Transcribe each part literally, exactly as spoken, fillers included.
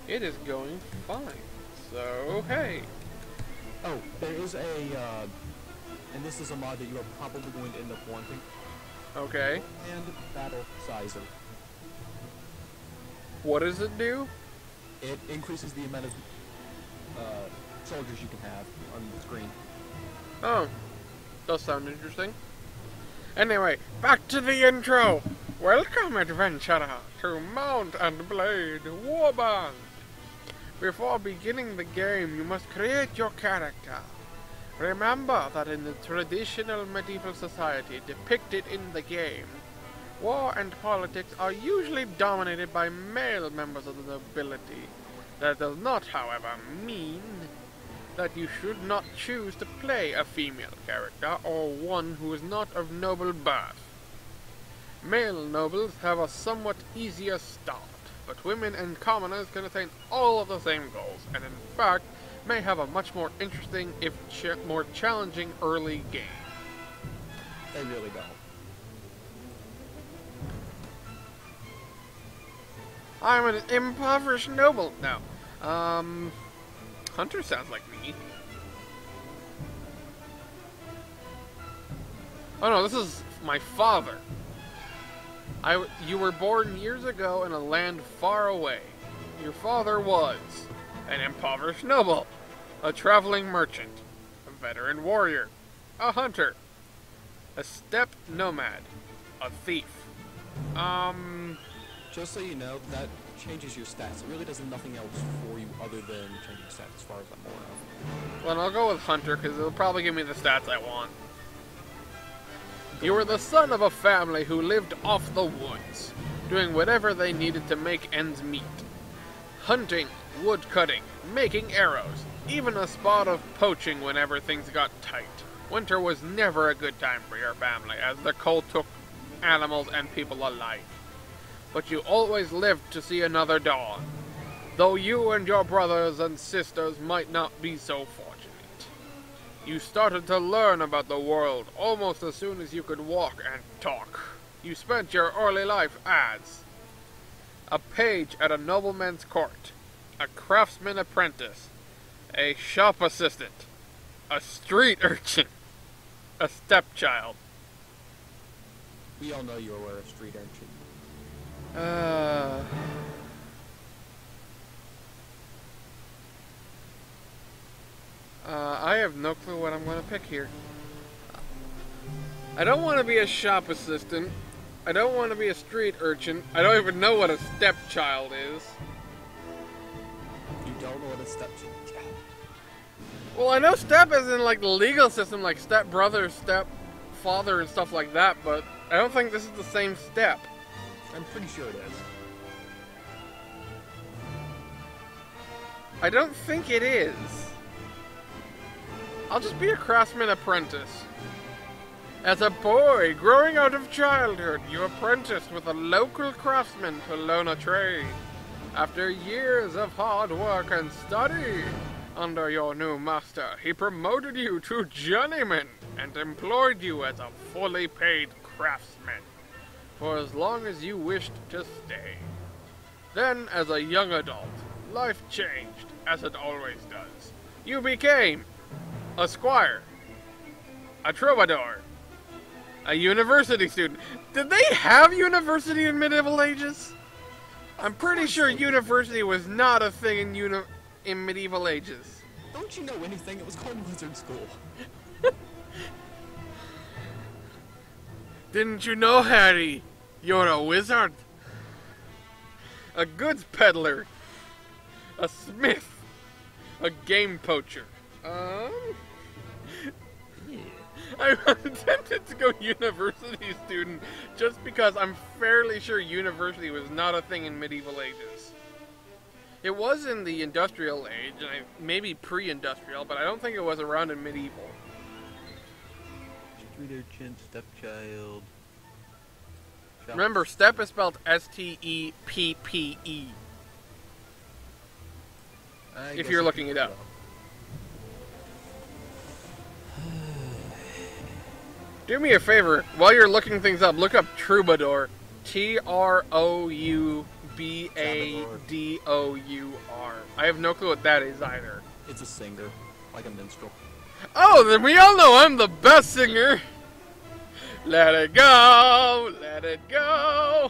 It is going fine. So, hey. Oh, there is a, uh, and this is a mod that you are probably going to end up wanting. Okay. And Battle Sizer. What does it do? It increases the amount of uh, soldiers you can have on the screen. Oh. Does sound interesting. Anyway, back to the intro. Welcome, adventurer, to Mount and Blade Warband. Before beginning the game, you must create your character. Remember that in the traditional medieval society depicted in the game, war and politics are usually dominated by male members of the nobility. That does not, however, mean that you should not choose to play a female character or one who is not of noble birth. Male nobles have a somewhat easier start, but women and commoners can attain all of the same goals, and in fact, may have a much more interesting, if ch more challenging early game. They really don't. I'm an impoverished noble now. Um, Hunter sounds like me. Oh no, this is my father. I, you were born years ago in a land far away. Your father was an impoverished noble, a traveling merchant, a veteran warrior, a hunter, a steppe nomad, a thief. Um... Just so you know, that changes your stats. It really does nothing else for you other than changing stats as far as I'm aware of. Well, I'll go with hunter because it'll probably give me the stats I want. You were the son of a family who lived off the woods, doing whatever they needed to make ends meet. Hunting, wood cutting, making arrows, even a spot of poaching whenever things got tight. Winter was never a good time for your family, as the cold took animals and people alike. But you always lived to see another dawn, though you and your brothers and sisters might not be so fortunate. You started to learn about the world almost as soon as you could walk and talk. You spent your early life as a page at a nobleman's court, a craftsman apprentice, a shop assistant, a street urchin, a stepchild. We all know you were a street urchin. Uh... Uh, I have no clue what I'm going to pick here. I don't want to be a shop assistant. I don't want to be a street urchin. I don't even know what a stepchild is. You don't know what a stepchild is? Well, I know step is in like the legal system, like step brother, step father, and stuff like that, but I don't think this is the same step. I'm pretty sure it is. I don't think it is. I'll just be a craftsman apprentice. As a boy, growing out of childhood, you apprenticed with a local craftsman to learn a trade. After years of hard work and study under your new master, he promoted you to journeyman and employed you as a fully paid craftsman for as long as you wished to stay. Then, as a young adult, life changed, as it always does. You became a squire, a troubadour, a university student. Did they have university in medieval ages? I'm pretty sure university was not a thing in uni in medieval ages. Don't you know anything? It was called wizard school. Didn't you know, Harry? You're a wizard. A goods peddler. A smith. A game poacher. Um... I'm tempted to go university student just because I'm fairly sure university was not a thing in medieval ages. It was in the industrial age, and I, maybe pre-industrial, but I don't think it was around in medieval. Street urchin, stepchild. Remember, step is spelled S T E P P E. If you're looking it up. Do me a favor, while you're looking things up, look up troubadour. T R O U B A D O U R. I have no clue what that is either. It's a singer, like a minstrel. Oh, then we all know I'm the best singer. Let it go, let it go.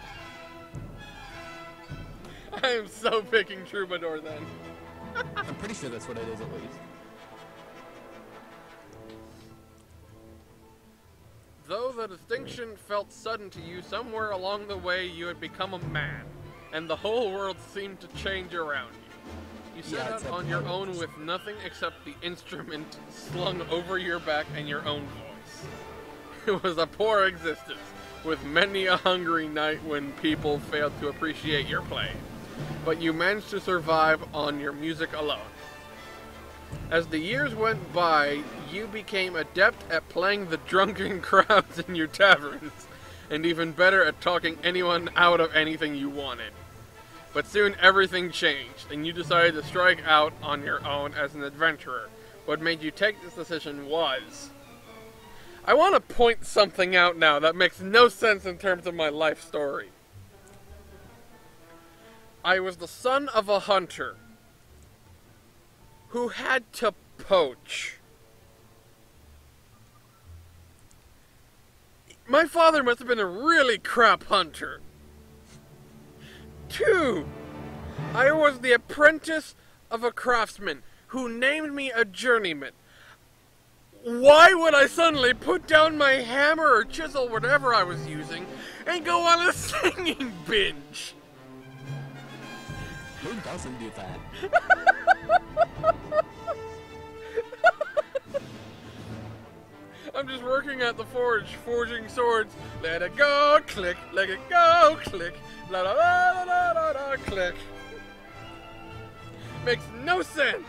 I am so picking Troubadour then. I'm pretty sure that's what it is at least. Though the distinction felt sudden to you, somewhere along the way you had become a man, and the whole world seemed to change around you. You set Yeah, out except on your I own was- with nothing except the instrument slung over your back and your own voice. It was a poor existence, with many a hungry night when people failed to appreciate your playing. But you managed to survive on your music alone. As the years went by, you became adept at playing the drunken crowds in your taverns, and even better at talking anyone out of anything you wanted. But soon everything changed, and you decided to strike out on your own as an adventurer. What made you take this decision was... I want to point something out now that makes no sense in terms of my life story. I was the son of a hunter who had to poach. My father must have been a really crap hunter. Two, I was the apprentice of a craftsman who named me a journeyman. Why would I suddenly put down my hammer or chisel, whatever I was using, and go on a singing binge? Who doesn't do that? I'm just working at the forge, forging swords. Let it go, click. Let it go, click. La la la la la la, click. Makes no sense.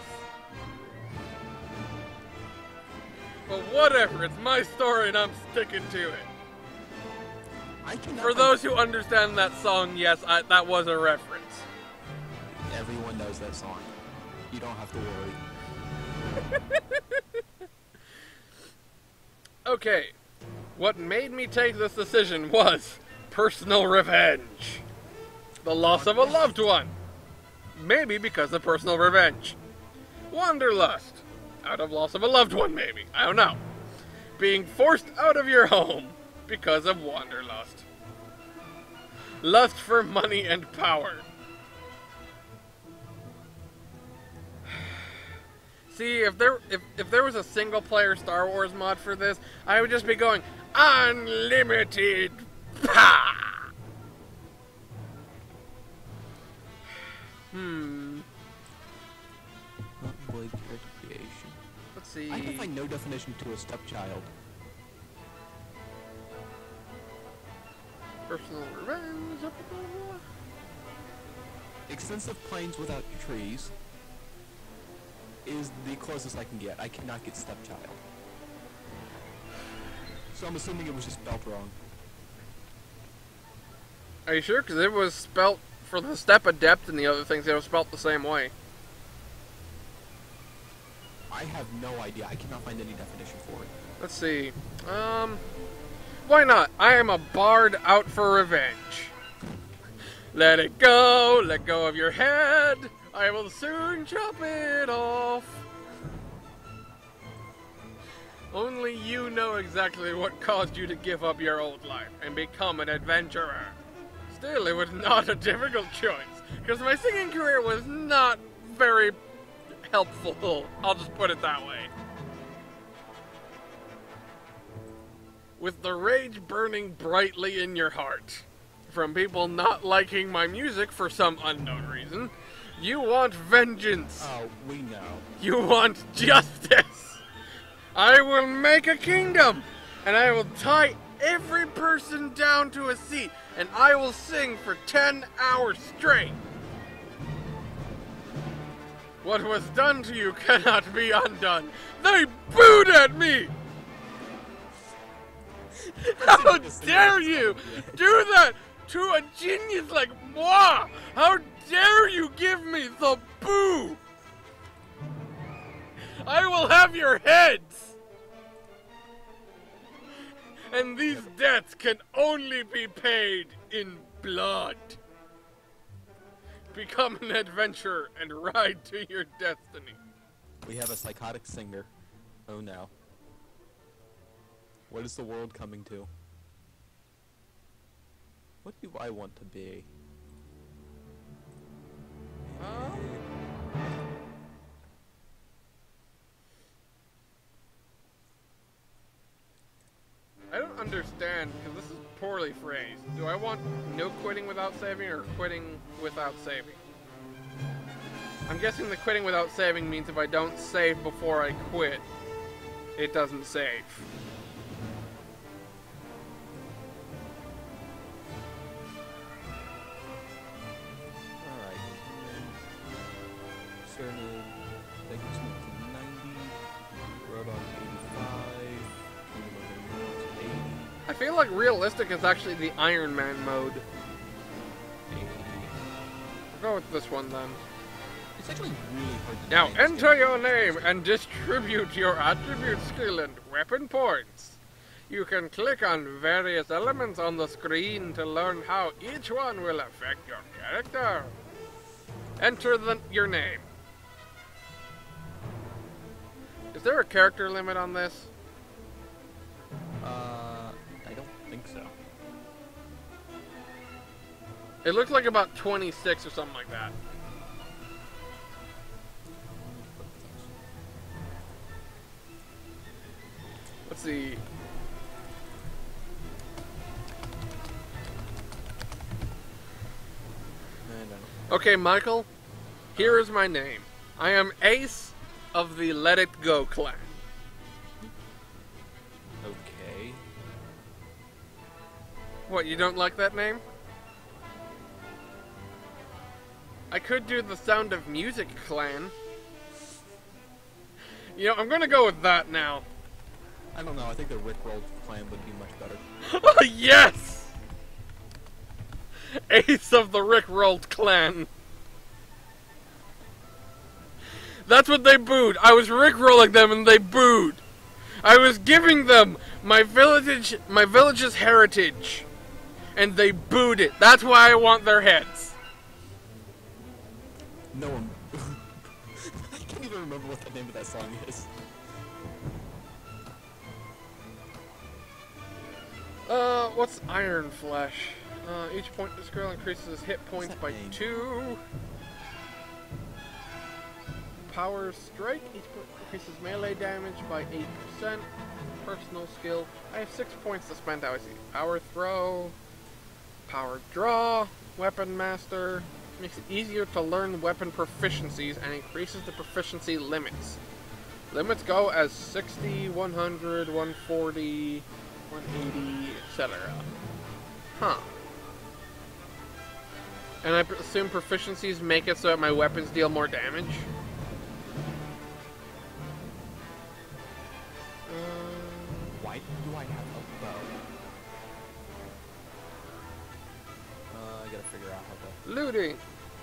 But whatever, it's my story and I'm sticking to it. I cannot For those who understand that song, yes, I, that was a reference. Everyone knows that song. You don't have to worry. Okay, what made me take this decision was personal revenge. The loss of a loved one. Maybe because of personal revenge. Wanderlust. Out of loss of a loved one, maybe. I don't know. Being forced out of your home because of wanderlust. Lust for money and power. See, if there if, if there was a single player Star Wars mod for this, I would just be going unlimited power. Hmm. Not blade character creation. Let's see. I can find no definition to a stepchild. Personal revenge. Extensive plains without trees is the closest I can get. I cannot get stepchild. So I'm assuming it was just spelled wrong. Are you sure? Because it was spelt for the step adept and the other things. It was spelt the same way. I have no idea. I cannot find any definition for it. Let's see. Um, why not? I am a bard out for revenge. Let it go. Let go of your head. I will soon chop it off. Only you know exactly what caused you to give up your old life and become an adventurer. Still, it was not a difficult choice, because my singing career was not very helpful. I'll just put it that way. With the rage burning brightly in your heart, from people not liking my music for some unknown reason, you want vengeance. Oh, we know. You want justice. I will make a kingdom, and I will tie every person down to a seat, and I will sing for ten hours straight. What was done to you cannot be undone. They booed at me. How dare you do that to a genius like moi? How dare you give me the boo? I will have your heads. And these debts can only be paid in blood. Become an adventurer and ride to your destiny. We have a psychotic singer. Oh no. What is the world coming to? What do I want to be? Um, I don't understand, because this is poorly phrased. Do I want no quitting without saving, or quitting without saving? I'm guessing the quitting without saving means if I don't save before I quit, it doesn't save. Alright. Cernid, Thank you to ninety. Rodon eighty-five. eighty. I feel like realistic is actually the Iron Man mode. eighty. We'll go with this one then. It's actually really hard to Now change enter it. your name and distribute your attribute skill and weapon points. You can click on various elements on the screen to learn how each one will affect your character. Enter the, your name. Is there a character limit on this? Uh, I don't think so. It looks like about twenty-six or something like that. Let's see. I don't know. Okay, Michael, here is my name. I am Ace of the Let It Go clan. Okay. What, you don't like that name? I could do the Sound of Music clan. You know, I'm gonna go with that now. I don't know, I think the Rickroll clan would be much better. Oh, yes! Ace of the Rickrolled clan. That's what they booed. I was rickrolling them and they booed. I was giving them my village, my village's heritage, and they booed it. That's why I want their heads. No one... I can't even remember what the name of that song is. Uh, what's Iron Flesh? Uh, each point this girl increases hit points that by mean? two. Power Strike, each point increases melee damage by eight percent. Personal skill, I have six points to spend. How I see. Power Throw, Power Draw, Weapon Master, makes it easier to learn weapon proficiencies and increases the proficiency limits. Limits go as sixty, one hundred, one forty, one eighty, et cetera. Huh. And I assume proficiencies make it so that my weapons deal more damage? Why do I have a bow? Uh, I gotta figure out how to... Looting.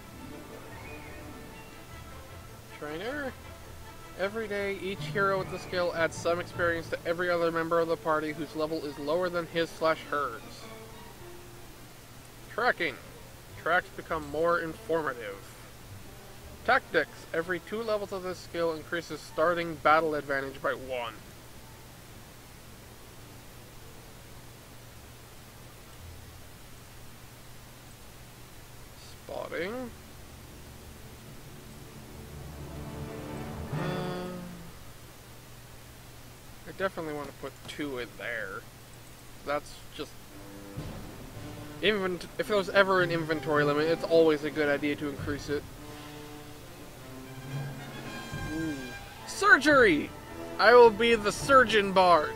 Trainer. Every day, each hero with the skill adds some experience to every other member of the party whose level is lower than his slash hers. Tracking. Tracks become more informative. Tactics. Every two levels of this skill increases starting battle advantage by one. Spotting. Uh, I definitely want to put two in there. That's just... Invent if there was ever an inventory limit, it's always a good idea to increase it. Ooh. Surgery! I will be the surgeon bard.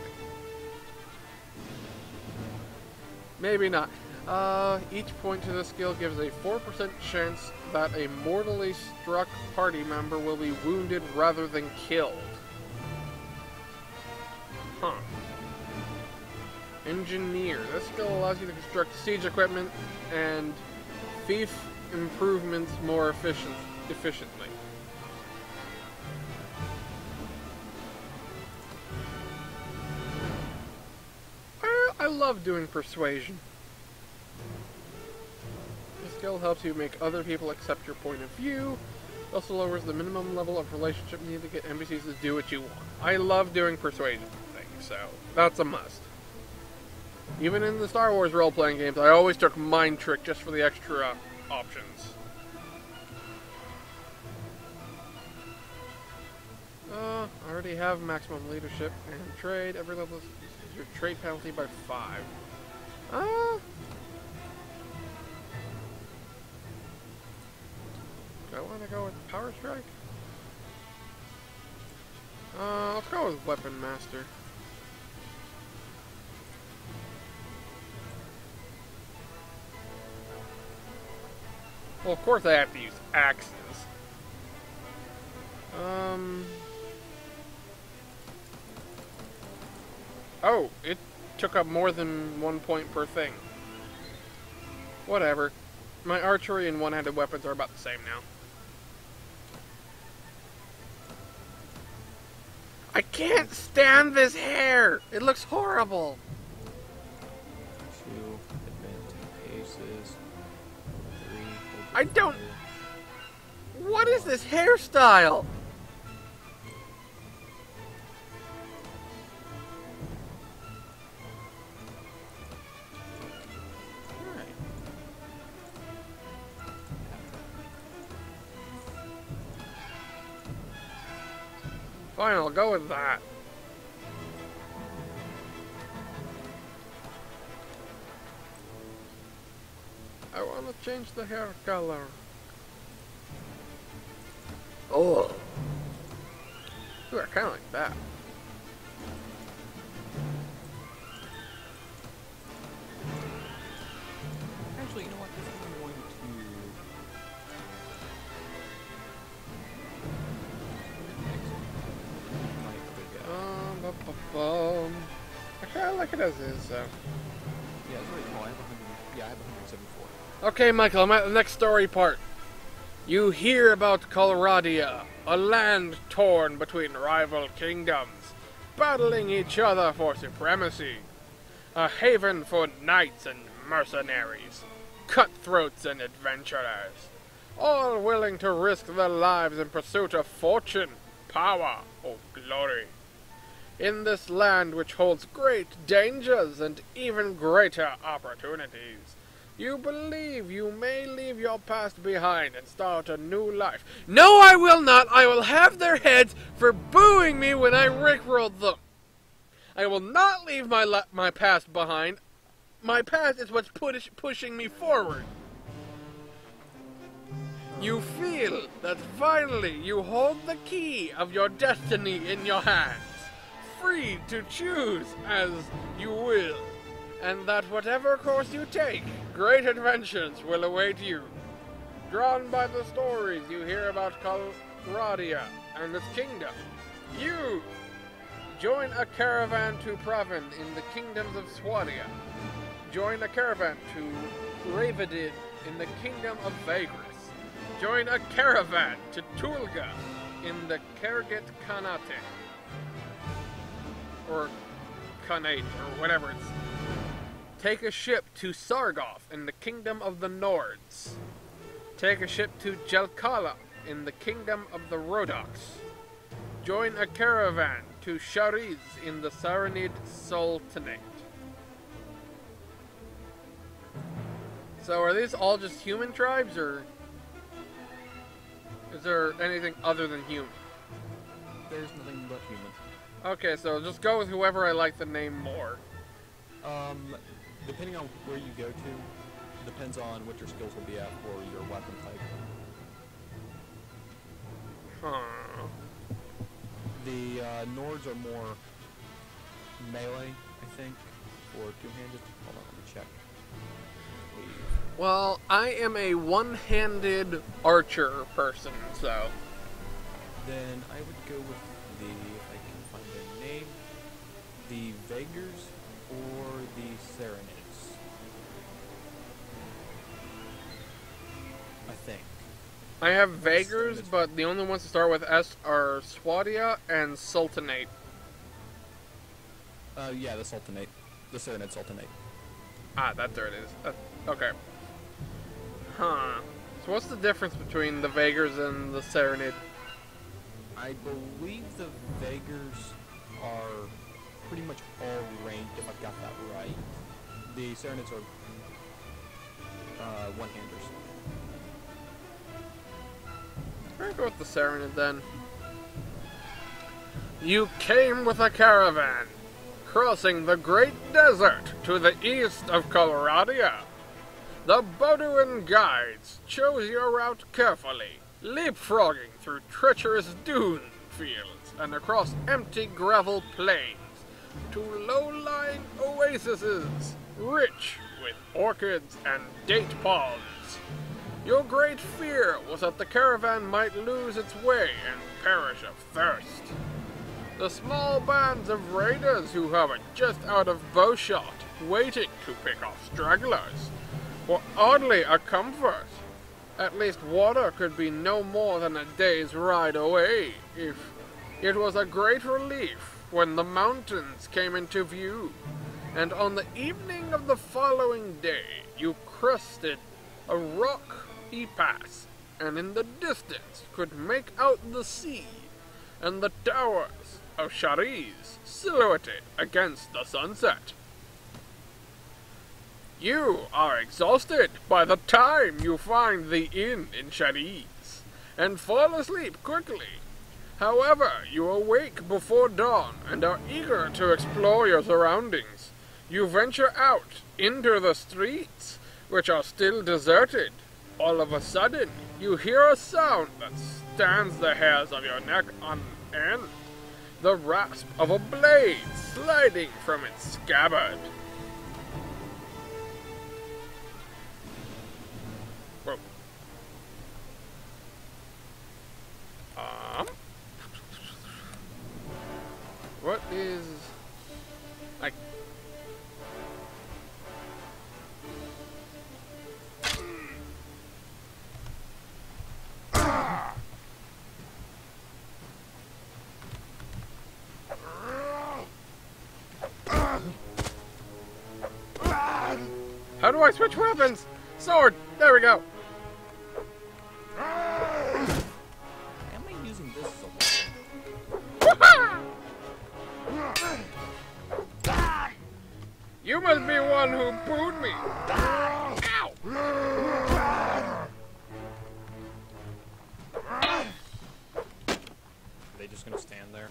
Maybe not. Uh, each point to the skill gives a four percent chance that a mortally struck party member will be wounded rather than killed. Huh. Engineer. This skill allows you to construct siege equipment and thief improvements more efficient, efficiently. I, I love doing persuasion. Just skill helps you make other people accept your point of view. It also lowers the minimum level of relationship needed to get N P Cs to do what you want. I love doing persuasion things, so that's a must. Even in the Star Wars role-playing games, I always took Mind Trick just for the extra options. Uh, I already have maximum leadership and trade. Every level is your trade penalty by five. Uh, do I want to go with Power Strike? Uh, let's go with Weapon Master. Well, of course I have to use axes. Um... Oh, it took up more than one point per thing. Whatever. My archery and one-handed weapons are about the same now. I can't stand this hair! It looks horrible! Two, advancing paces. Three, I don't... What is this hairstyle? Fine, I'll go with that. I want to change the hair color. Oh. Ooh, I kind of like that. Actually, you know what? I think I'm going to... Um, bum, bum, bum. I kind of like it as is, so. Yeah, it's really small. I have one hundred. Yeah, I have one hundred seventy-four. Okay, Michael, I'm at the next story part. You hear about Colradia, a land torn between rival kingdoms, battling each other for supremacy. A haven for knights and mercenaries, cutthroats and adventurers, all willing to risk their lives in pursuit of fortune, power, or glory. In this land which holds great dangers and even greater opportunities, you believe you may leave your past behind and start a new life. No, I will not! I will have their heads for booing me when I rickrolled them! I will not leave my la my past behind. My past is what's push pushing me forward. You feel that finally you hold the key of your destiny in your hands, free to choose as you will, and that whatever course you take, great adventures will await you. Drawn by the stories you hear about Colradia and its kingdom, you join a caravan to Pravin in the kingdoms of Swadia. Join a caravan to Ravidin in the kingdom of Vagris. Join a caravan to Tulga in the Kergit Khanate. Or Khanate, or whatever it's... Take a ship to Sargoth in the kingdom of the Nords. Take a ship to Jelkala in the kingdom of the Rodoks. Join a caravan to Shariz in the Saranid Sultanate. So are these all just human tribes, or is there anything other than human? There's nothing but human. Okay, so just go with whoever I like the name more. Um, depending on where you go to, depends on what your skills will be at for your weapon type. Huh. The uh, Nords are more melee, I think, or two-handed. Hold on, let me check. Leave. Well, I am a one-handed archer person, so... Then I would go with the, if I can find their name, the Vagars or the Saranids. I think. I have Vagars, but the only ones to start with S are Swadia and Sultanate. Uh, yeah, the Sultanate. The Saranid Sultanate. Ah, that's there it is. Uh, okay. Huh. So what's the difference between the Vagars and the Serenade? I believe the Vagars are pretty much all ranked, if I've got that right. The Serenades are uh, one-handers. I'm gonna go with the Serenade then. You came with a caravan, crossing the great desert to the east of Coloradia. The Bedouin guides chose your route carefully, leapfrogging through treacherous dune fields and across empty gravel plains to low-lying oases rich with orchids and date palms. Your great fear was that the caravan might lose its way and perish of thirst. The small bands of raiders who hovered just out of bowshot, waiting to pick off stragglers, were oddly a comfort. At least water could be no more than a day's ride away, if it was a great relief when the mountains came into view, and on the evening of the following day you crested a rocky pass, and in the distance could make out the sea and the towers of Shariz silhouetted against the sunset. You are exhausted by the time you find the inn in Shariz, and fall asleep quickly. However, you awake before dawn and are eager to explore your surroundings. You venture out into the streets, which are still deserted. All of a sudden, you hear a sound that stands the hairs of your neck on end. The rasp of a blade sliding from its scabbard. Whoa. Um. What is... like... How do I switch weapons? Sword! There we go! Why am I using this so much? You must be one who booed me! Ow! Are they just gonna stand there?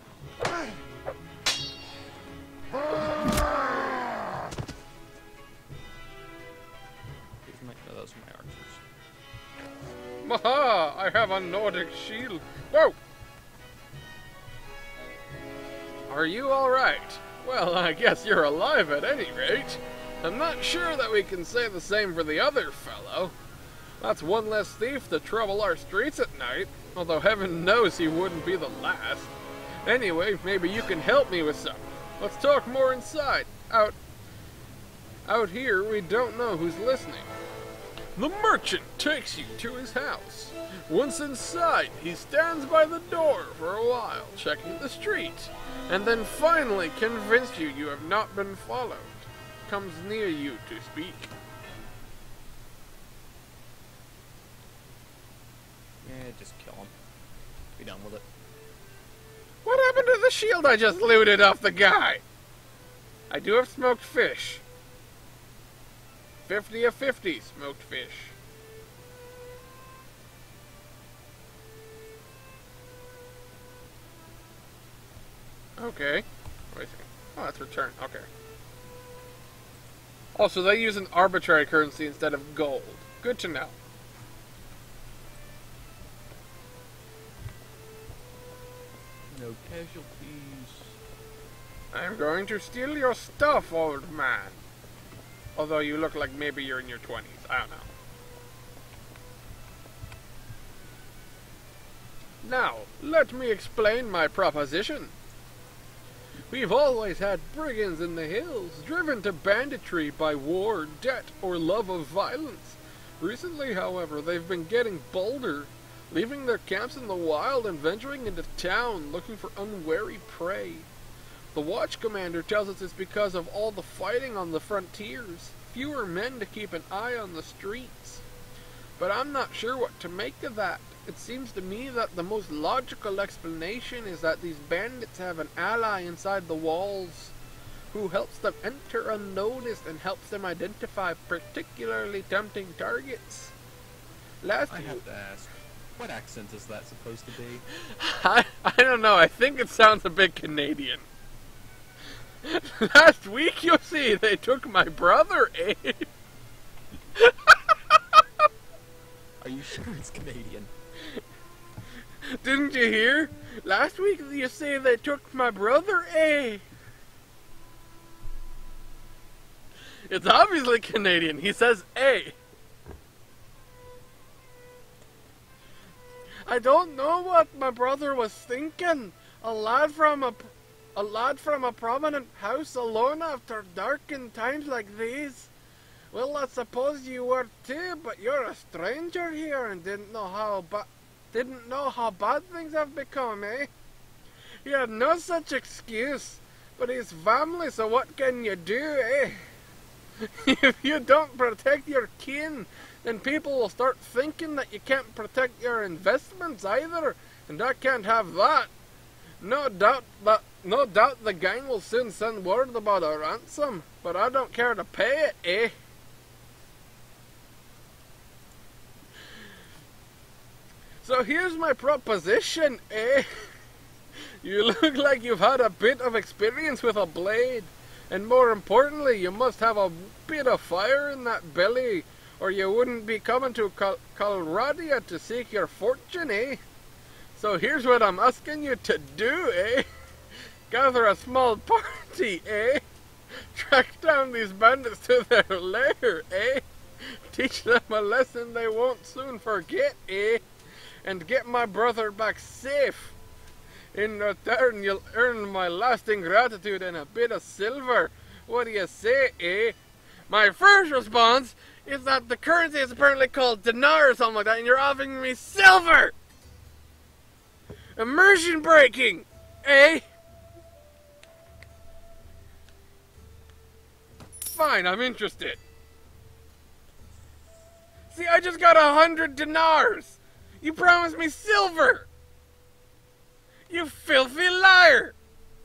These might, no, those are my archers. Maha! I have a Nordic shield. Whoa! Are you alright? Well, I guess you're alive at any rate. I'm not sure that we can say the same for the other fellow. That's one less thief to trouble our streets at night, although heaven knows he wouldn't be the last. Anyway, maybe you can help me with something. Let's talk more inside. Out, out here, we don't know who's listening. The merchant takes you to his house. Once inside, he stands by the door for a while, checking the street, and then finally, convinced you you have not been followed, comes near you to speak. Yeah, just kill him. Be done with it. What happened to the shield I just looted off the guy? I do have smoked fish. Fifty of fifty smoked fish. Okay. Wait a second. Oh, that's return. Okay. Oh, so they use an arbitrary currency instead of gold. Good to know. No casualties. I'm going to steal your stuff, old man. Although you look like maybe you're in your twenties. I don't know. Now, let me explain my proposition. We've always had brigands in the hills, driven to banditry by war, debt, or love of violence. Recently, however, they've been getting bolder, leaving their camps in the wild and venturing into town looking for unwary prey. The watch commander tells us it's because of all the fighting on the frontiers, fewer men to keep an eye on the streets. but I'm not sure what to make of that. It seems to me that the most logical explanation is that these bandits have an ally inside the walls who helps them enter unnoticed and helps them identify particularly tempting targets. Last I have to ask, what accent is that supposed to be? I, I don't know, I think it sounds a bit Canadian. Last week, you see, they took my brother, eh? Are you sure it's Canadian? Didn't you hear? Last week, you say they took my brother, eh? It's obviously Canadian. He says eh. I don't know what my brother was thinking. A lad from a, a lad from a prominent house alone after dark in times like these. Well, I suppose you were too, but you're a stranger here and didn't know how ba- didn't know how bad things have become, eh? You had no such excuse, but he's family, so what can you do, eh? If you don't protect your kin, then people will start thinking that you can't protect your investments either, and I can't have that. No doubt that no doubt the gang will soon send word about a ransom, but I don't care to pay it, eh? So here's my proposition, eh? You look like you've had a bit of experience with a blade. And more importantly, you must have a bit of fire in that belly, or you wouldn't be coming to Col- Colorado to seek your fortune, eh? So here's what I'm asking you to do, eh? Gather a small party, eh? Track down these bandits to their lair, eh? Teach them a lesson they won't soon forget, eh? And get my brother back safe. In return, you'll earn my lasting gratitude and a bit of silver. What do you say, eh? My first response is that the currency is apparently called dinar or something like that, and you're offering me silver! Immersion breaking, eh? Fine, I'm interested. See, I just got a hundred dinars! You promised me silver! You filthy liar!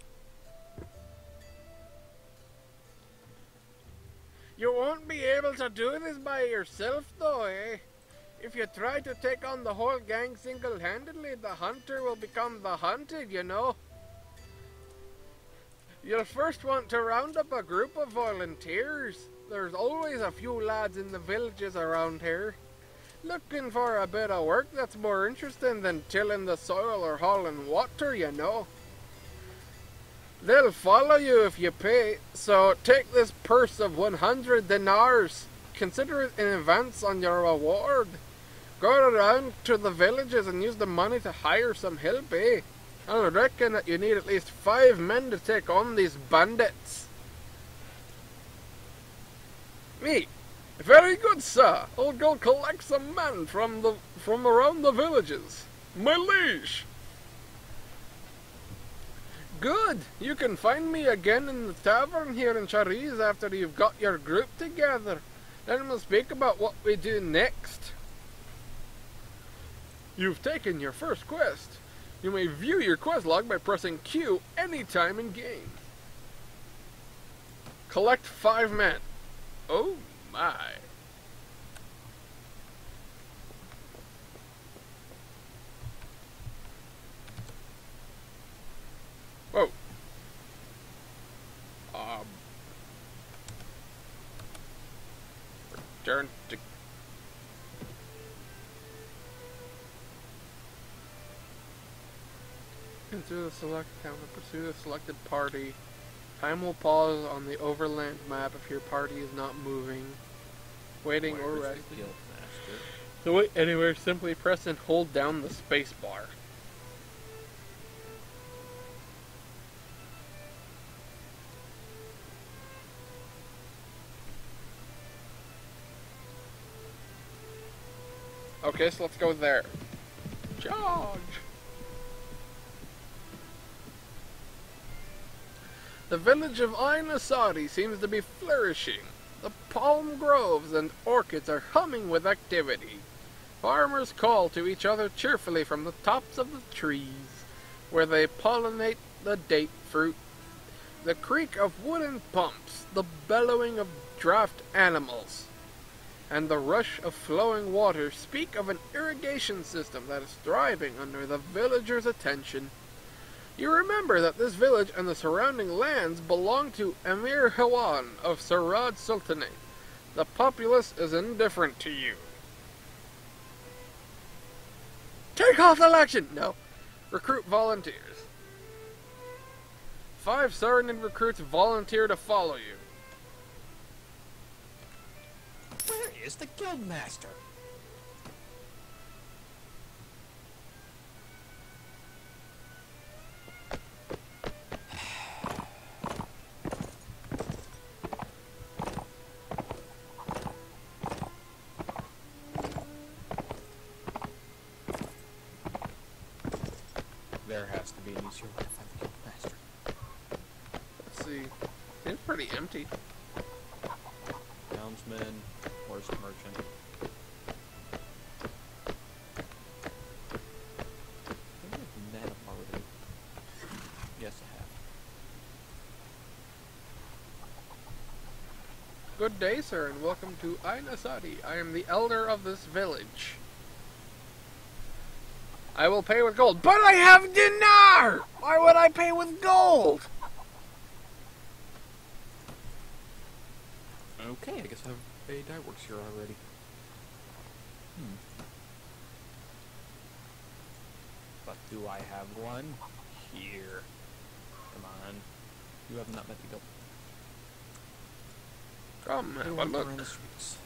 You won't be able to do this by yourself though, eh? If you try to take on the whole gang single-handedly, the hunter will become the hunted, you know. You'll first want to round up a group of volunteers. There's always a few lads in the villages around here, looking for a bit of work that's more interesting than tilling the soil or hauling water, you know. They'll follow you if you pay, so take this purse of one hundred dinars. Consider it in advance on your reward. Go around to the villages and use the money to hire some help, eh? I reckon that you need at least five men to take on these bandits. Me? Very good, sir. I'll go collect some men from the from around the villages. My liege. Good. You can find me again in the tavern here in Chariz after you've got your group together. Then we'll speak about what we do next. You've taken your first quest. You may view your quest log by pressing Q anytime in game. Collect five men. Oh my. Whoa. Um. Return to. Enter the select account and pursue the selected party. Time will pause on the overland map if your party is not moving, waiting, or resting. To wait anywhere, simply press and hold down the space bar. Okay, so let's go there. Charge! The village of Ainasari seems to be flourishing. The palm groves and orchids are humming with activity. Farmers call to each other cheerfully from the tops of the trees, where they pollinate the date fruit. The creak of wooden pumps, the bellowing of draft animals, and the rush of flowing water speak of an irrigation system that is thriving under the villagers' attention. You remember that this village and the surrounding lands belong to Emir Hawan of Sarad Sultanate. The populace is indifferent to you. Take off election! No. Recruit volunteers. Five Saarinen recruits volunteer to follow you. Where is the guildmaster? There has to be an easier way to find the guildmaster. Let's see. Seems pretty empty. Townsman, horse merchant. I think I've met him already. Yes, I have. Good day, sir, and welcome to Ainasadi. I am the elder of this village. I will pay with gold, but I have dinar! Why would I pay with gold? Okay, I guess I have a dye works here already. Hmm. But do I have one? Here. Come on. You have not met the guild. Come, have a Anyone look. around the streets.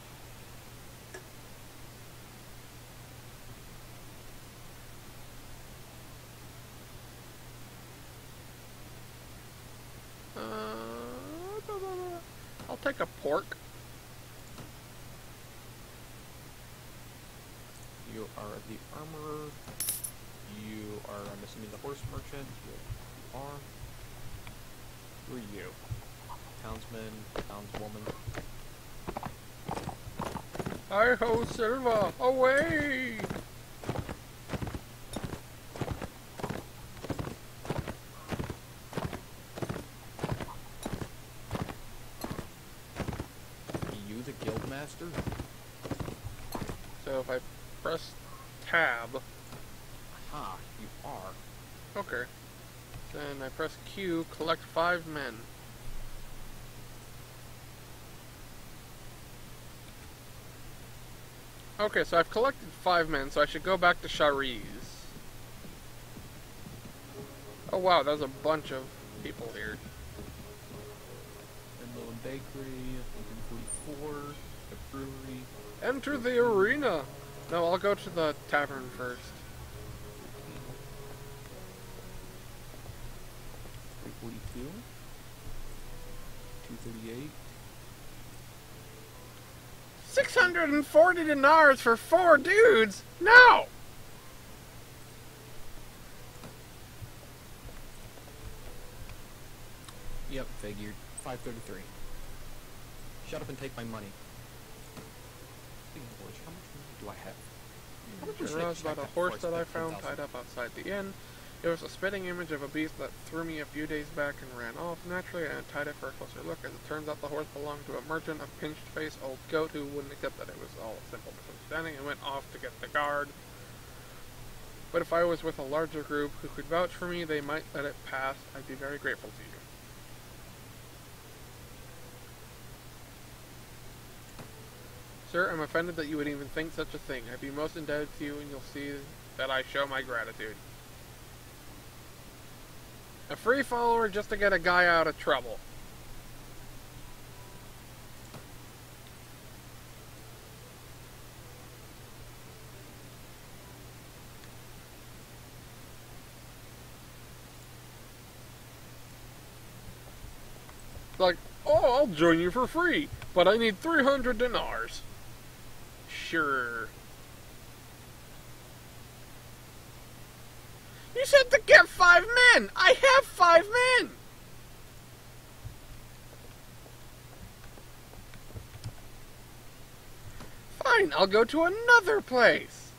Uh, I'll take a pork. You are the armorer. You are, I'm assuming, the horse merchant. You are. Who are you? Townsman, townswoman. Hi ho, Silva, away! Are you the guildmaster? So if I press tab, Aha, you are. okay. Then I press Q, collect five men. Okay, so I've collected five men, so I should go back to Shariz. Oh wow, there's a bunch of people here. Mill and Bakery, one forty-four, the brewery. Enter the arena! No, I'll go to the tavern first. three forty-two, two thirty-eight. six hundred forty dinars for four dudes? No! Yep, figured. five thirty-three. Shut up and take my money. Speaking of which, how much money do I have? How much There was about a horse that I found tied up outside the inn. It was a spitting image of a beast that threw me a few days back and ran off. Naturally, I untied it for a closer look. As it turns out, the horse belonged to a merchant, a pinched-faced old goat who wouldn't accept that it was all a simple misunderstanding and went off to get the guard. But if I was with a larger group who could vouch for me, they might let it pass. I'd be very grateful to you. Sir, I'm offended that you would even think such a thing. I'd be most indebted to you, and you'll see that I show my gratitude. A free follower just to get a guy out of trouble. Like, oh, I'll join you for free, but I need three hundred dinars. Sure. You said to get five men! I have five men! Fine, I'll go to another place.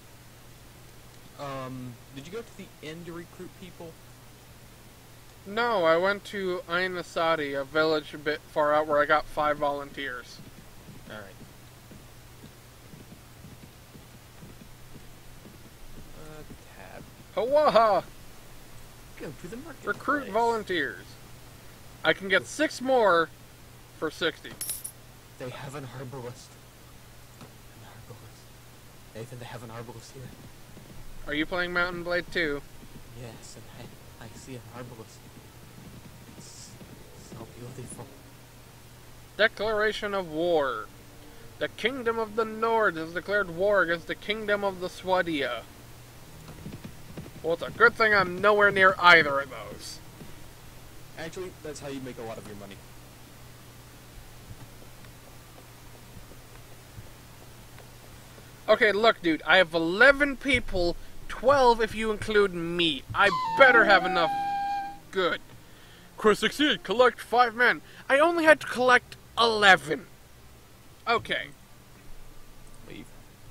Um, did you go to the inn to recruit people? No, I went to Ain Asadi, a village a bit far out where I got five volunteers. Alright. Uh, tab. Hawaha! Go to the market. Recruit volunteers. I can get six more for sixty. They have an herbalist. An herbalist. Nathan, they have an herbalist here. Are you playing Mountain Blade two? Yes, and I, I see an herbalist. It's so beautiful. Declaration of war. The Kingdom of the Nord has declared war against the Kingdom of the Swadia. Well, it's a good thing I'm nowhere near either of those. Actually, that's how you make a lot of your money. Okay, look, dude, I have eleven people, twelve if you include me. I better have enough. Good. Quest succeed, collect five men. I only had to collect eleven. Okay. Leave.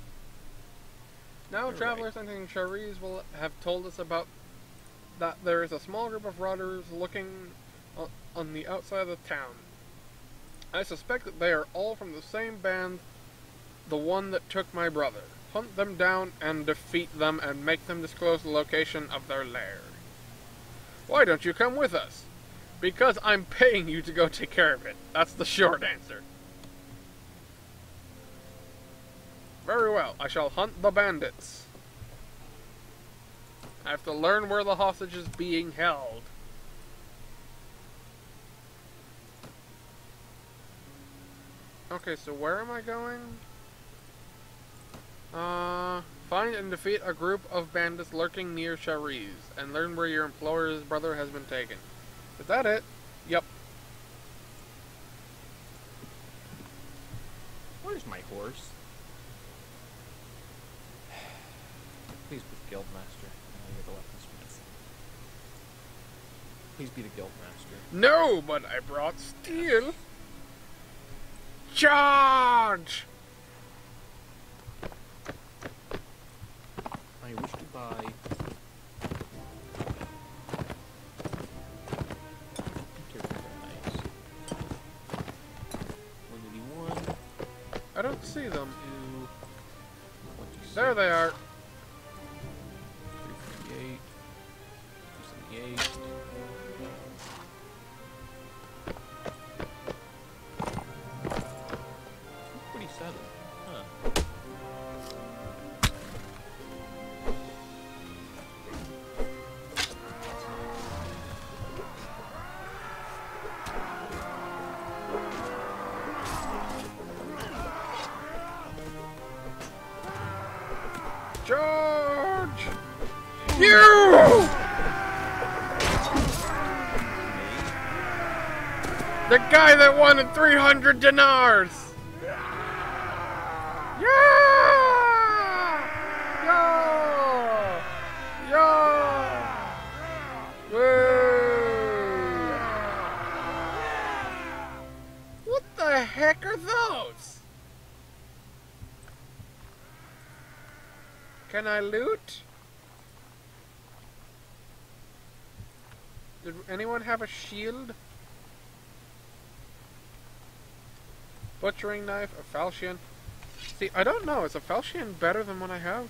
Now You're travelers right. entering Shariz will have told us about that there is a small group of rotters looking on, on the outside of the town. I suspect that they are all from the same band, the one that took my brother. Hunt them down and defeat them and make them disclose the location of their lair. Why don't you come with us? Because I'm paying you to go take care of it. That's the short answer. Very well, I shall hunt the bandits. I have to learn where the hostage is being held. Okay, so where am I going? Uh, find and defeat a group of bandits lurking near Shariz, and learn where your employer's brother has been taken. Is that it? Yep. Where's my horse? Please be the guildmaster. Oh, you're the weaponsmith. Please be the guildmaster. No, but I brought steel. Charge! I wish to buy. Nice. one eighty-one. I don't see them. Two. twenty-six. There they are. three fifty-eight. two seventy-eight. two forty-seven. Huh. Charge! You! The guy that wanted three hundred dinars! Yeah! Yeah! Yeah! Woo! What the heck are those? Can I loot? Did anyone have a shield? Butchering knife, a falchion. See, I don't know. Is a falchion better than what I have?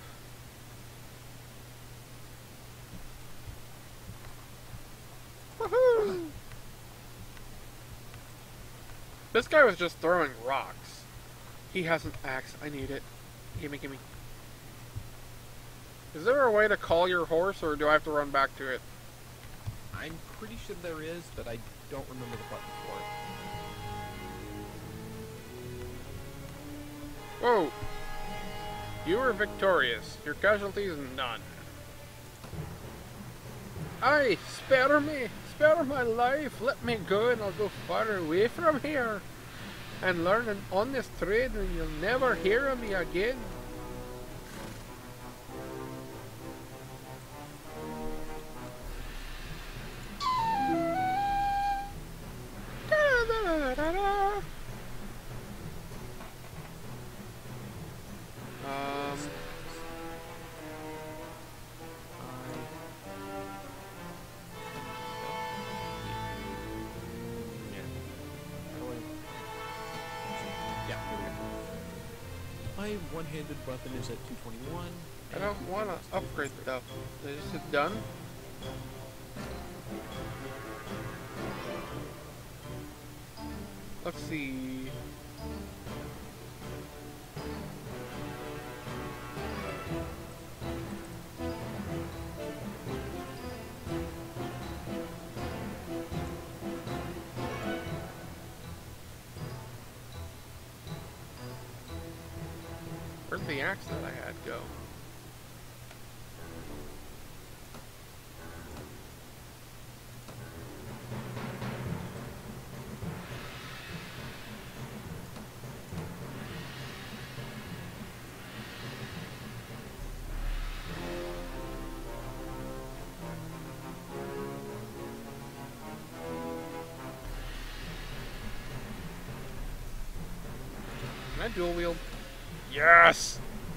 Woohoo! This guy was just throwing rocks. He has an axe. I need it. Gimme, gimme. Is there a way to call your horse, or do I have to run back to it? I'm pretty sure there is, but I don't remember the button for it. Whoa! You were victorious. Your casualties, none. Aye, spare me! Spare my life! Let me go and I'll go far away from here and learn an honest trade and you'll never hear of me again. Um, My one-handed weapon is at two twenty-one. I don't want to upgrade stuff. Is it done? Let's see. Where'd the axe that I had go? Can I dual wield? Yes!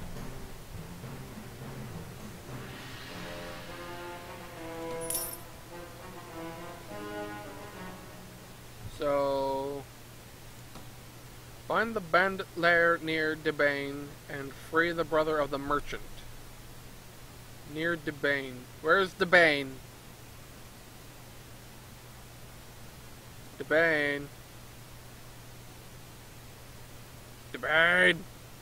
So, find the bandit lair near Debane and free the brother of the merchant. Near Debane. Where's Debane? Debane. Debane.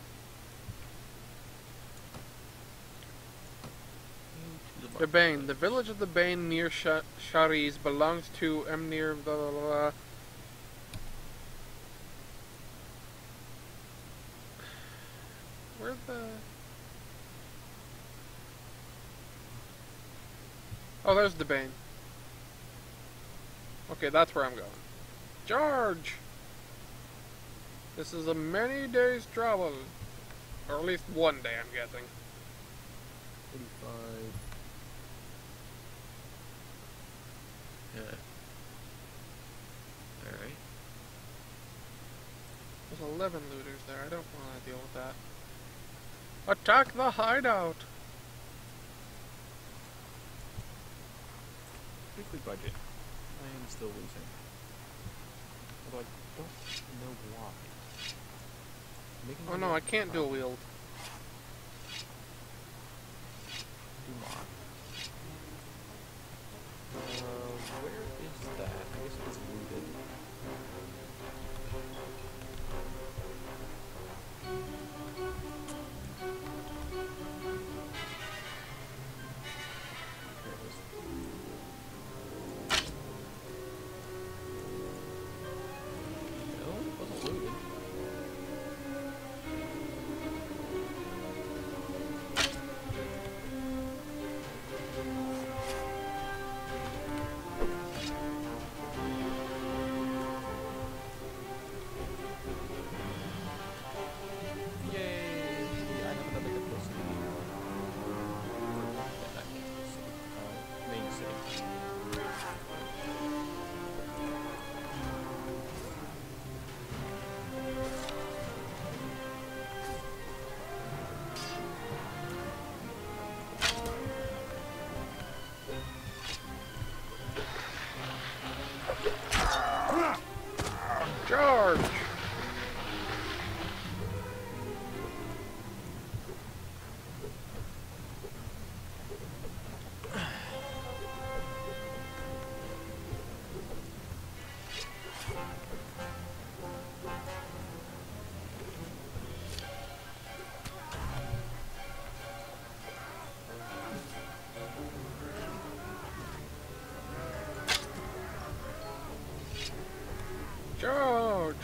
Debane. The village of Debane near Sh Shariz belongs to Emir blah blah blah. Where the... Oh, there's Debane. Okay, that's where I'm going. Charge! This is a many days travel. Or at least one day, I'm guessing. forty-five. Yeah. Alright. There's eleven looters there. I don't want to deal with that. Attack the hideout! Weekly budget. I am still losing. Although I don't know why. Making Oh no, I can't dual wield. Do not. Uh, where is that? I guess it's looted. Here it is. No, it wasn't looted. Charge! Charge!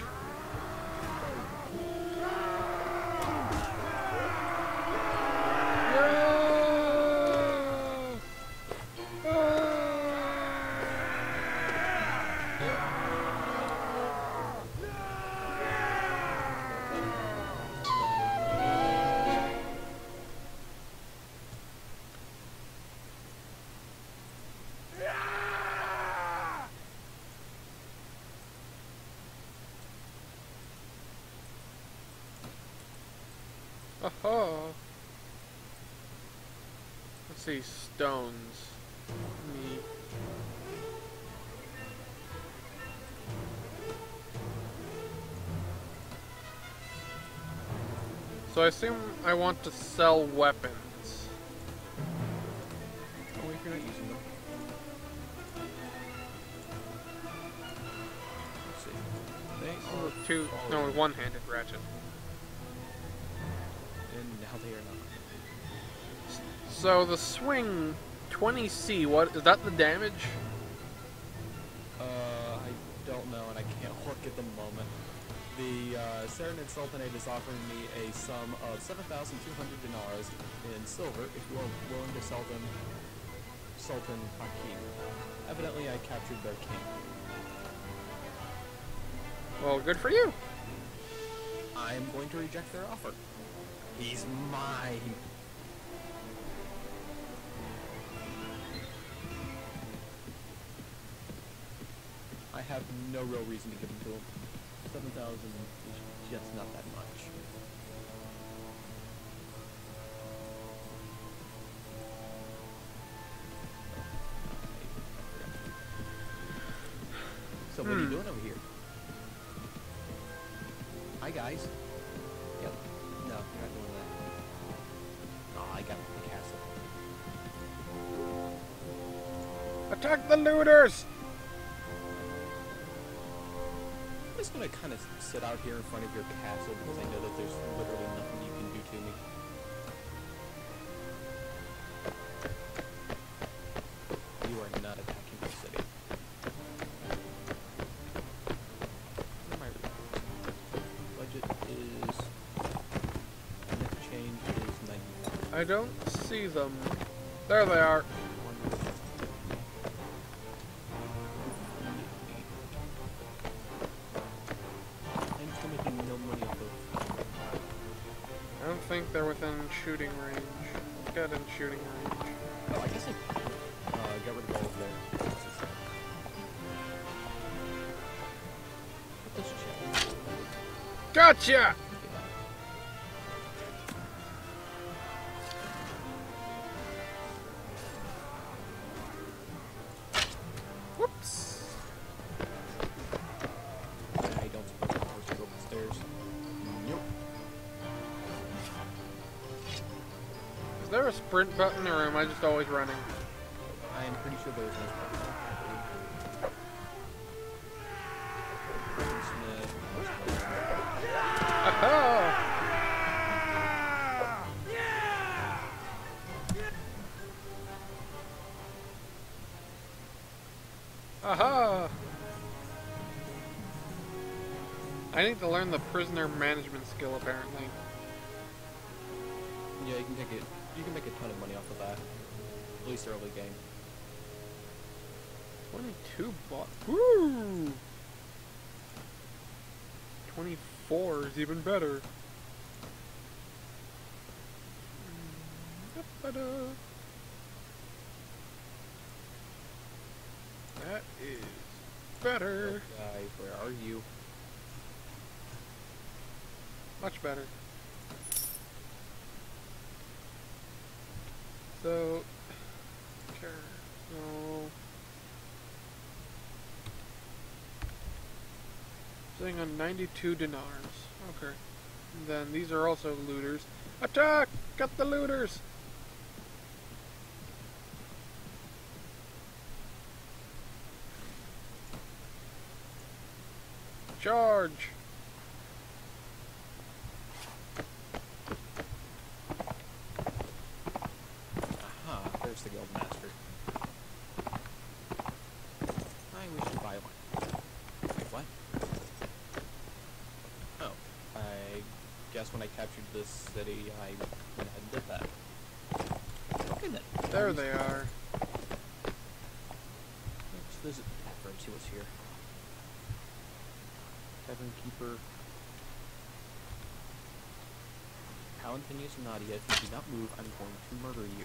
Oh, let's see, stones. Neat. So I assume I want to sell weapons. Oh, if you're not using them. Let's see. They are Two, no, falling, one-handed ratchet. and now they are not. So the swing twenty C, what is that the damage? Uh, I don't know, and I can't look at the moment. The uh, Serenade Sultanate is offering me a sum of seven thousand two hundred dinars in silver if you are willing to sell them Sultan Hakim. Evidently, I captured their king. Well, good for you. I am going to reject their offer. He's mine. I have no real reason to give them to him. seven thousand is just not that much. So what are you Hmm. doing over here? Hi guys. Yep. No, you're not doing that. Oh, I got the castle. Attack the looters! I'm just gonna kind of sit out here in front of your castle because I know that there's literally nothing you can do to me. You are not attacking the city. Where am I reading? Budget is net change is ninety. I don't see them. There they are. I'm still making no money off of. I don't think they're within shooting range. Let's get in shooting range. Oh, I guess I uh, got rid of all of their. Put this check. Gotcha! Whoops. I don't suppose I'm supposed to go upstairs. Nope. Is there a sprint button or am I just always running? I am pretty sure there is no spot. Smith, Aha! Aha! I need to learn the prisoner management skill apparently. yeah, you can take it. You can make a ton of money off of that. At least early game. twenty-two bot. Woo! twenty-four is even better. Da-ba-da. That is better. Guy, where are you? Much better. So, sure, no. Sitting on ninety-two dinars. Okay. And then these are also looters. Attack! Got the looters! Charge! Aha, there's the guild master. I wish to buy one. Wait, what? Oh, I guess when I captured this city, I went ahead and did that. Okay then. There they are. Let's visit the tavern, see what's here. Tavern keeper. Palantinius Nadia, if you do not move, I'm going to murder you.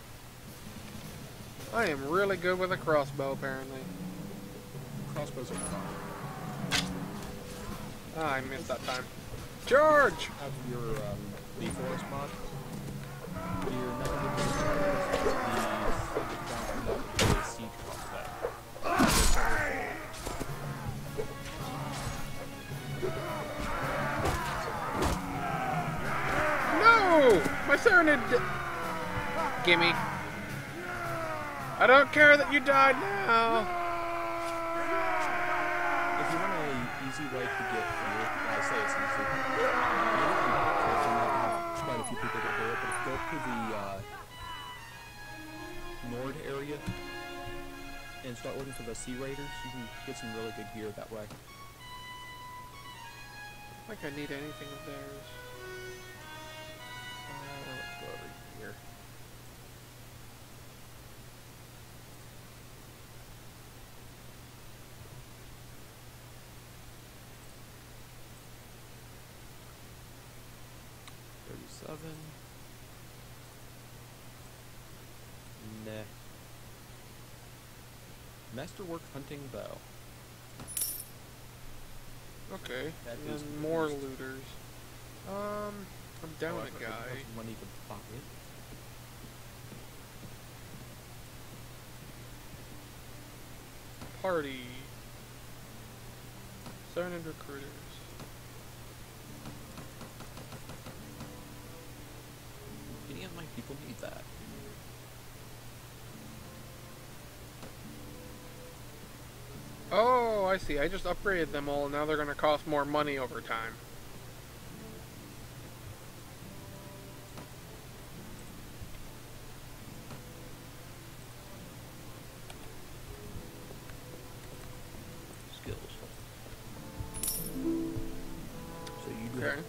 I am really good with a crossbow, apparently. Crossbows are fine. Ah, I missed that time. Charge! Have your um, the forest mod. You're not going to be the siege combat. No! My Serenade... Gimme. I don't care that you died now. If you want an easy way to get here, well, I say it's easy. You might have quite a few people that do it, but if you go to the uh, Nord area and start looking for the Sea Raiders, you can get some really good gear that way. I don't think I need anything of theirs. Uh, let's go over here. thirty-seven. Nah. Masterwork hunting bow. Okay, That and is then more used. looters. Um, I'm down Oh, I a don't guy. have money to buy it. Party. Serenade recruiters. Any of my people need that. Oh, I see. I just upgraded them all, and now they're going to cost more money over time. Skills. So you do Okay. have archery.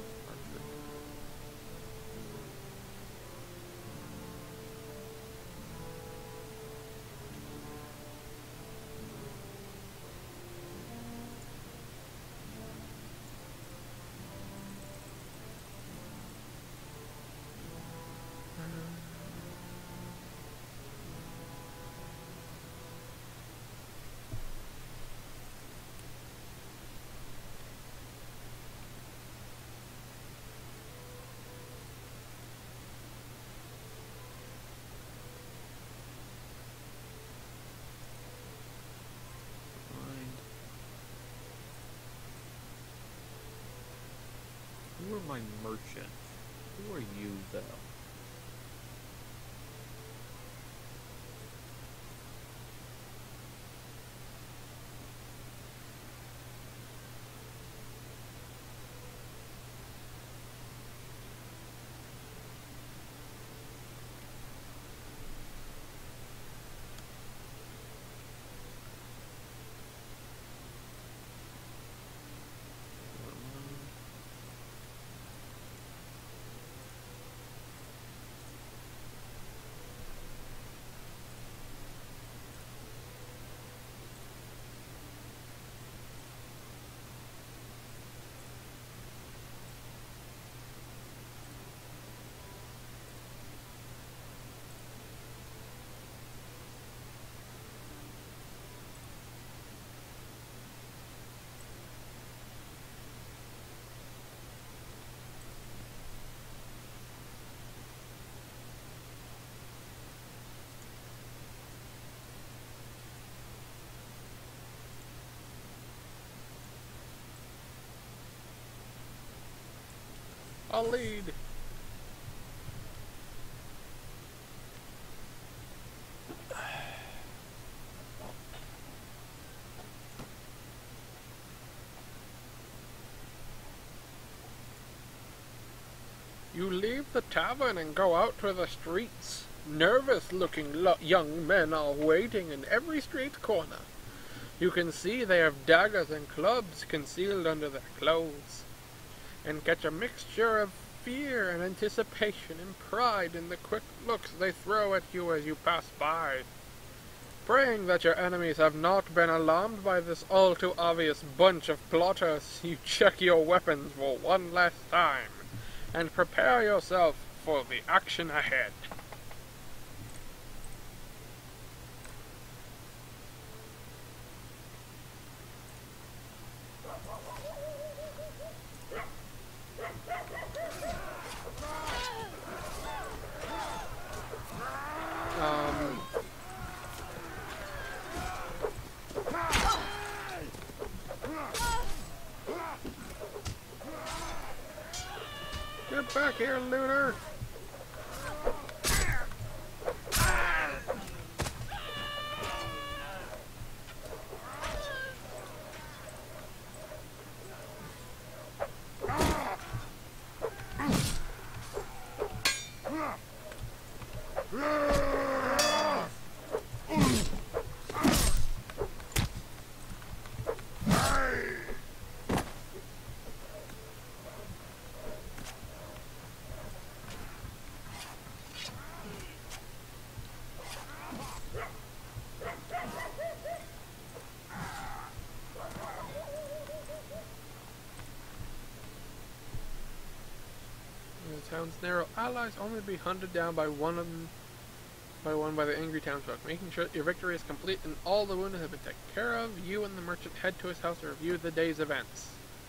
Who are my merchants? Who are you, though? I'll lead. You leave the tavern and go out to the streets. Nervous-looking lo young men are waiting in every street corner. You can see they have daggers and clubs concealed under their clothes, and catch a mixture of fear and anticipation and pride in the quick looks they throw at you as you pass by. Praying that your enemies have not been alarmed by this all-too-obvious bunch of plotters, you check your weapons for one last time, and prepare yourself for the action ahead. Um... Get back here, looter! town's narrow allies only be hunted down by one of them, by one by the angry townsfolk. Making sure that your victory is complete and all the wounded have been taken care of, you and the merchant head to his house to review the day's events.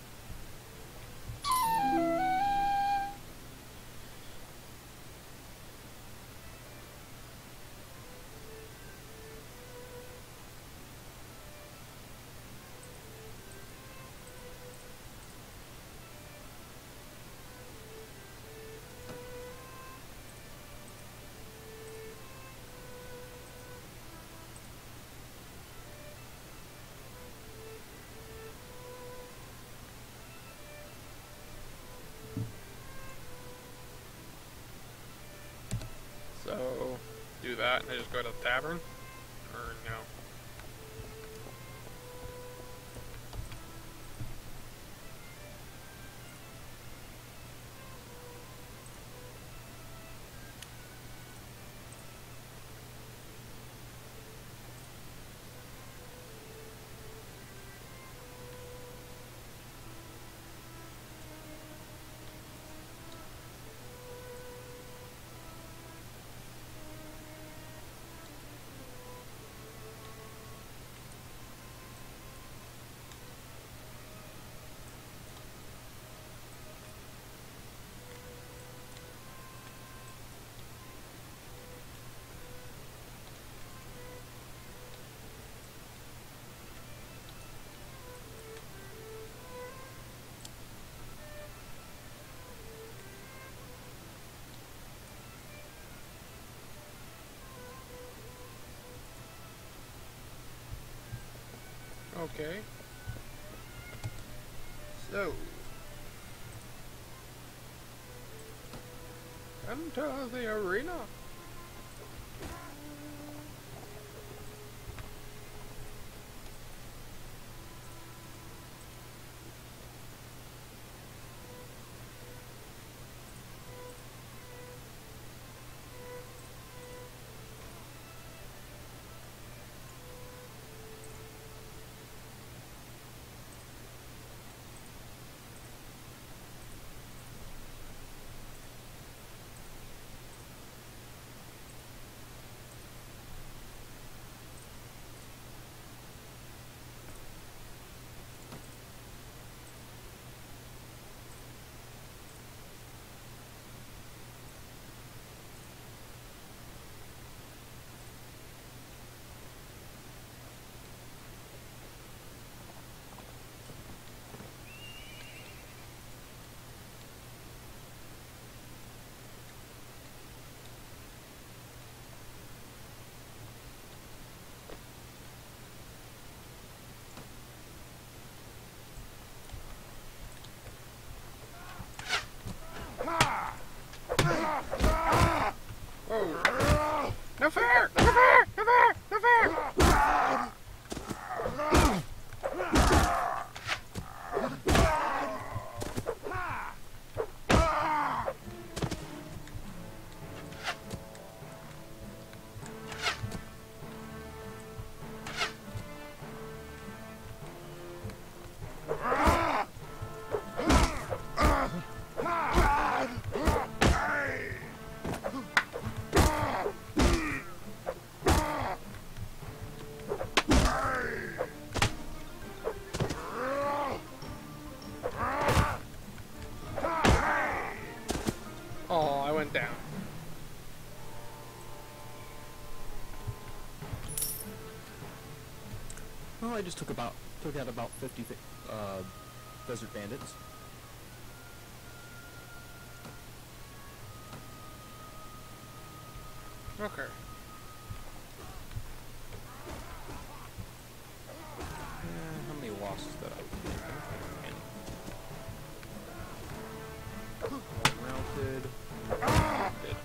So, do that and I just go to the tavern? Or no? Okay. So. Enter the arena. Whoa. No fair! No fair! No fair! No fair! Oh, I went down. Well, I just took about took out about fifty uh, desert bandits. Okay. Uh, how many losses did I take? One mounted. Did.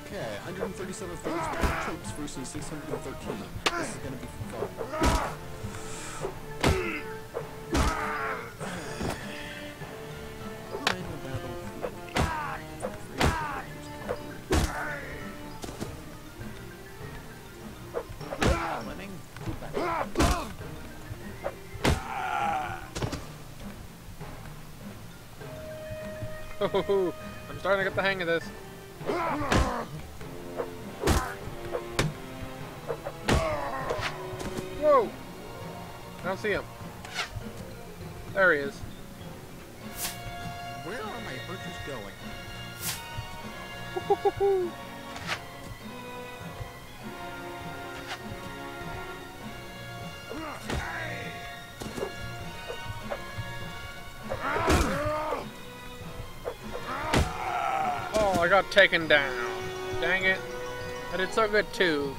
Okay, one hundred thirty-seven Phillies troops versus six hundred thirteen. This is gonna be fun. Final battle. Fleming, go back. Oh, I'm starting to get the hang of this. Whoa! I don't see him. There he is. Where are my archers going? Oh, I got taken down. Dang it. I did so good too.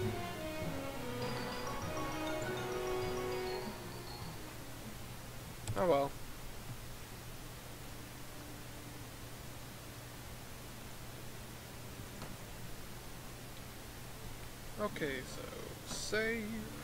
Oh well. Okay, so save.